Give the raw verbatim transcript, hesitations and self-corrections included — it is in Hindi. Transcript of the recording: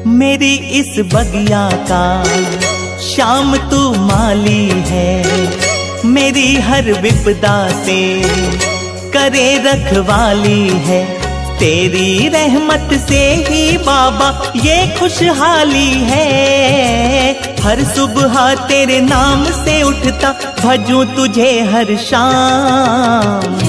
मेरी इस बगिया का श्याम तू माली है, मेरी हर विपदा से करे रखवाली है। तेरी रहमत से ही बाबा ये खुशहाली है। हर सुबह तेरे नाम से उठता भजूं तुझे हर शाम।